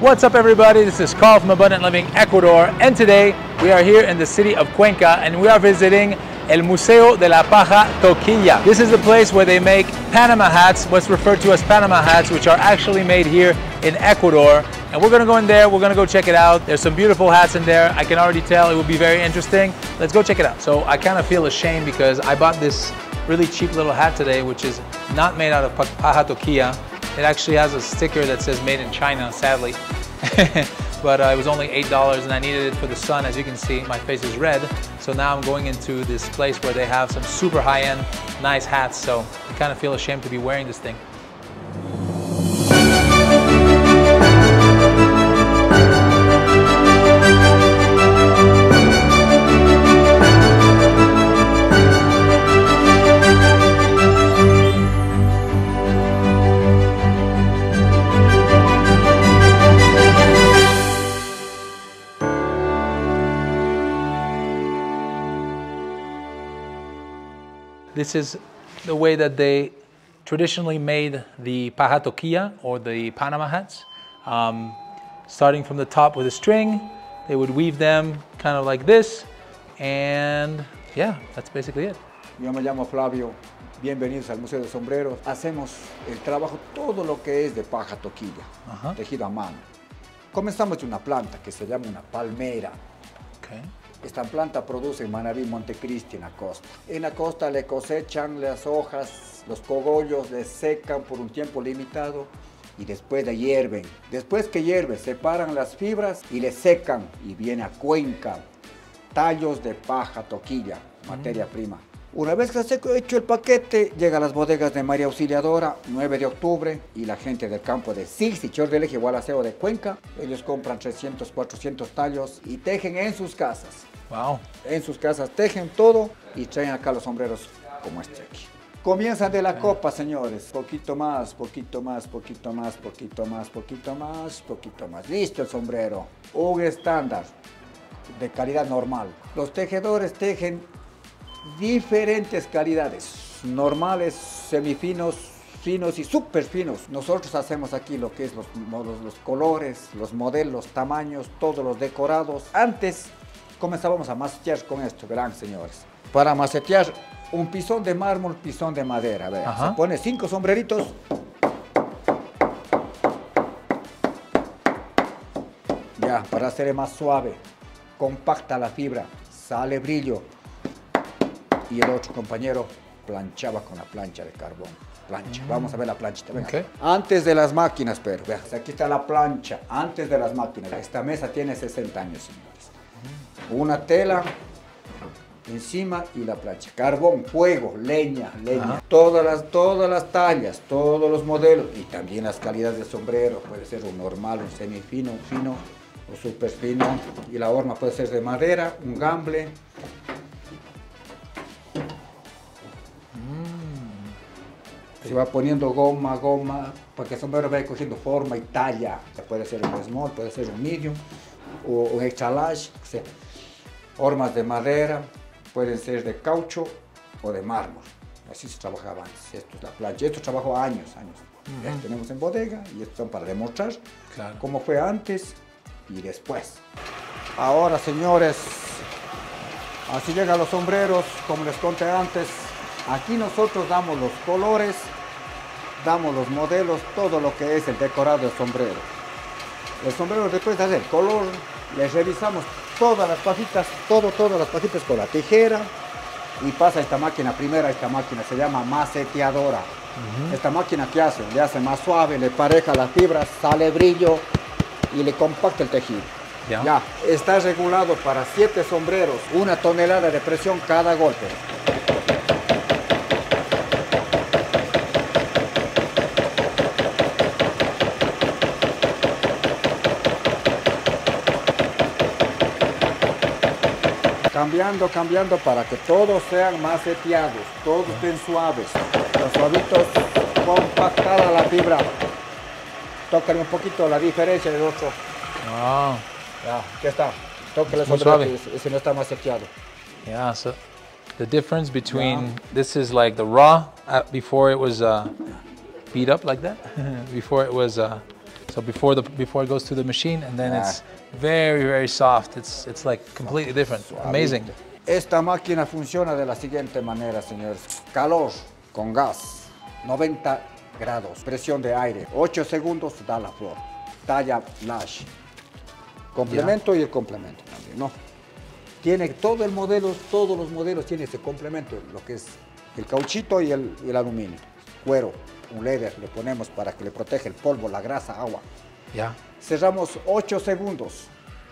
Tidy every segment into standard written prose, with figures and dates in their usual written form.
What's up everybody, this is Carl from Abundant Living Ecuador, and today we are here in the city of Cuenca and we are visiting El Museo de la Paja Toquilla. This is the place where they make Panama hats, what's referred to as Panama hats, which are actually made here in Ecuador. And we're gonna go in there, we're gonna go check it out. There's some beautiful hats in there. I can already tell it will be very interesting. Let's go check it out. So I kind of feel ashamed because I bought this really cheap little hat today, which is not made out of Paja Toquilla. It actually has a sticker that says made in China, sadly. But it was only $8 and I needed it for the sun. As you can see, my face is red. So now I'm going into this place where they have some super high-end, nice hats. So I kind of feel ashamed to be wearing this thing. This is the way that they traditionally made the Paja Toquilla or the Panama hats. Starting from the top with a string, they would weave them kind of like this, and yeah, that's basically it. Yo me llamo Flavio, bienvenidos al Museo de Sombreros. Hacemos el trabajo, todo lo que es de paja toquilla, tejido a mano. Comenzamos de una planta que se llama una palmera. Okay. Esta planta produce en Manabí, Montecristi, en la costa. En la costa le cosechan las hojas, los cogollos, les secan por un tiempo limitado y después le hierven. Después que hierve, separan las fibras y le secan y viene a Cuenca. Tallos de paja toquilla, materia prima. Una vez que se ha hecho el paquete, llega a las bodegas de María Auxiliadora, 9 de octubre, y la gente del campo de Six y Chordelege, Gualaceo de Cuenca, ellos compran 300, 400 tallos y tejen en sus casas. Wow. En sus casas tejen todo y traen acá los sombreros como este aquí. Comienzan de la copa, señores. Poquito más, poquito más, poquito más, poquito más, poquito más, poquito más. Listo el sombrero. Un estándar de calidad normal. Los tejedores tejen diferentes calidades, normales, semifinos, finos y súper finos. Nosotros hacemos aquí lo que es los colores, los modelos, tamaños, todos los decorados. Antes comenzábamos a macetear con esto, verán señores. Para macetear un pisón de mármol, pisón de madera, vean. Se pone 5 sombreritos. Ya, para hacer más suave, compacta la fibra, sale brillo. Y el otro compañero planchaba con la plancha de carbón. Plancha. Vamos a ver la planchita. Okay. Antes de las máquinas, pero vean, aquí está la plancha. Antes de las máquinas. Esta mesa tiene 60 años, señores. Una tela encima y la plancha. Carbón, fuego, leña. Todas las tallas, todos los modelos y también las calidades de sombrero. Puede ser un normal, un semifino, un fino o súper fino. Y la horma puede ser de madera, un gamble. Se va poniendo goma, para que el sombrero vaya cogiendo forma y talla. Puede ser un small, puede ser un medium o un extra large. O sea, hormas de madera, pueden ser de caucho o de mármol. Así se trabajaba antes. Esto es la plancha. Esto trabajó años. Tenemos en bodega y esto son para demostrar cómo fue antes y después. Ahora, señores, así llegan los sombreros, como les conté antes. Aquí nosotros damos los colores, damos los modelos, todo lo que es el decorado del sombrero. El sombrero después de hacer el color, les revisamos todas las pajitas, todas las pajitas con la tijera y pasa a esta máquina primera. Esta máquina se llama maceteadora. Esta máquina que hace, le hace más suave, le pareja las fibras, sale brillo y le compacta el tejido. Ya, está regulado para 7 sombreros, 1 tonelada de presión cada golpe. Cambiando para que todos sean maceteados, todos estén suaves. Los suavitos, compactada la fibra. Tócale un poquito la diferencia del otro. Ya, aquí está. Tócale sobre si no está maceteado. Yeah, so the difference between this is like the raw before it was beat up like that, before it was So before it goes to the machine, and then it's very, very soft. It's like completely different. Amazing. Esta máquina funciona de la siguiente manera, señores. Calor con gas, 90 grados, presión de aire, 8 segundos da la flor. Talla lash. Complemento y el complemento también, ¿no? Tiene todos los modelos tienen ese complemento, lo que es el cauchito y el aluminio. Cuero, un leather le ponemos para que le proteja el polvo, la grasa, agua. Ya. Cerramos 8 segundos.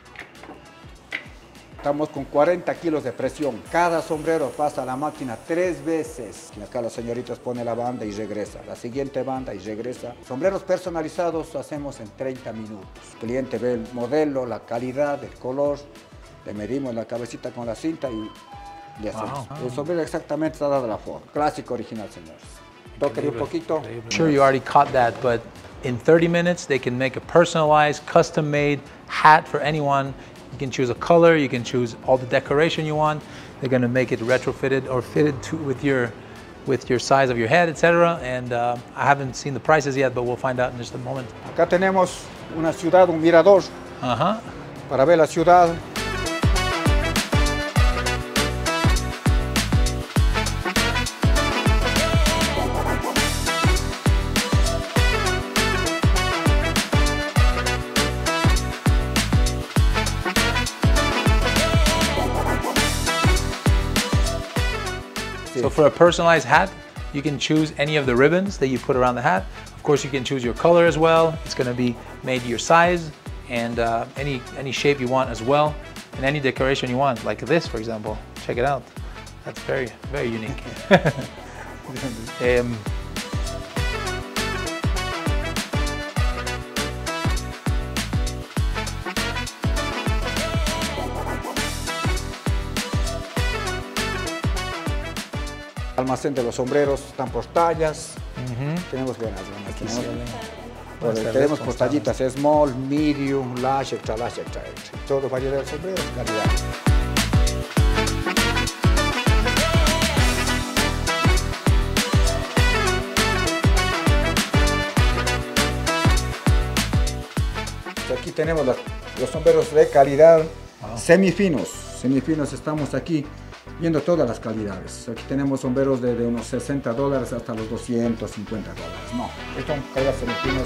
Estamos con 40 kilos de presión. Cada sombrero pasa a la máquina 3 veces. Y acá las señoritas pone la banda y regresa. La siguiente banda y regresa. Sombreros personalizados hacemos en 30 minutos. El cliente ve el modelo, la calidad, el color. Le medimos la cabecita con la cinta y le hacemos. El sombrero exactamente está dado la forma. Clásico original, señores. Tóquele un poquito. I'm sure you already caught that, but in 30 minutes they can make a personalized, custom-made hat for anyone. You can choose a color, you can choose all the decoration you want. They're going to make it retrofitted or fitted to with your size of your head, etc. And I haven't seen the prices yet, but we'll find out in just a moment. Acá tenemos una ciudad, un mirador, para ver la ciudad. So for a personalized hat, you can choose any of the ribbons that you put around the hat. Of course, you can choose your color as well. It's going to be made your size and any shape you want as well, and any decoration you want, like this, for example. Check it out. That's very, very unique. Almacén de los sombreros, están por tallas. Tenemos buenas. Tenemos por tallitas small, medium, large, extra large, extra. Todo variedad de sombreros, calidad. Aquí tenemos los sombreros de calidad semifinos. Semifinos estamos aquí viendo todas las calidades. Aquí tenemos sombreros de unos $60 hasta los $250. No, estos son calidades semifinos.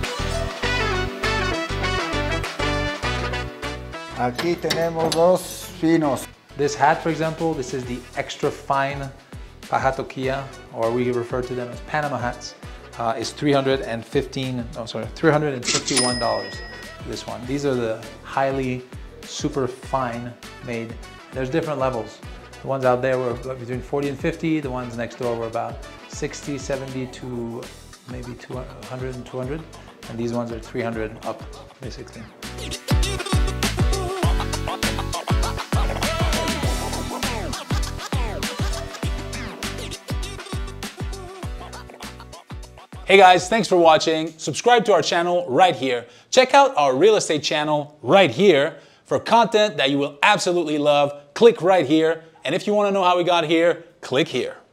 Aquí tenemos los finos. This hat, for example, this is the extra fine paja toquilla, or we refer to them as Panama hats. Is $351. This one. These are the highly super fine made. There's different levels. The ones out there were between 40 and 50. The ones next door were about 60, 70 to maybe 200 and 200. And these ones are 300 up, basically. Hey guys, thanks for watching. Subscribe to our channel right here. Check out our real estate channel right here for content that you will absolutely love. Click right here. And if you want to know how we got here, click here.